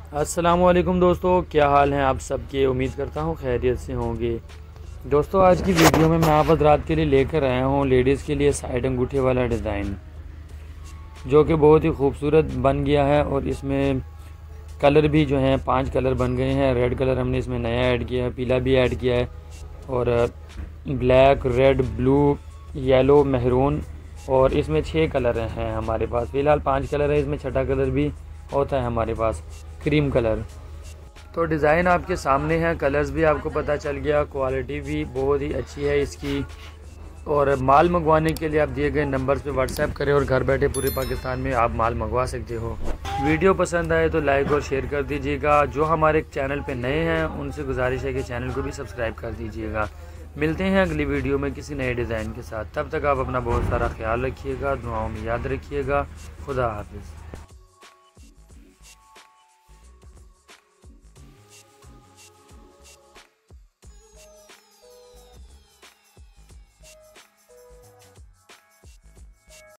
अस्सलामुअलैकुम दोस्तों, क्या हाल हैं आप सबके। उम्मीद करता हूँ खैरियत से होंगे। दोस्तों, आज की वीडियो में मैं आप हज़रात के लिए लेकर आया हूँ लेडीज़ के लिए साइड अंगूठे वाला डिज़ाइन, जो कि बहुत ही खूबसूरत बन गया है। और इसमें कलर भी जो हैं 5 कलर बन गए हैं। रेड कलर हमने इसमें नया ऐड किया है, पीला भी ऐड किया है, और ब्लैक, रेड, ब्लू, येलो, मेहरून, और इसमें 6 कलर हैं हमारे पास। फ़िलहाल 5 कलर है, इसमें छठा कलर भी होता है हमारे पास, क्रीम कलर। तो डिज़ाइन आपके सामने है, कलर्स भी आपको पता चल गया, क्वालिटी भी बहुत ही अच्छी है इसकी। और माल मंगवाने के लिए आप दिए गए नंबर पे व्हाट्सएप करें और घर बैठे पूरे पाकिस्तान में आप माल मंगवा सकते हो। वीडियो पसंद आए तो लाइक और शेयर कर दीजिएगा। जो हमारे चैनल पे नए हैं उनसे गुजारिश है कि चैनल को भी सब्सक्राइब कर दीजिएगा। मिलते हैं अगली वीडियो में किसी नए डिज़ाइन के साथ। तब तक आप अपना बहुत सारा ख्याल रखिएगा, दुआओं में याद रखिएगा। खुदा हाफिज़।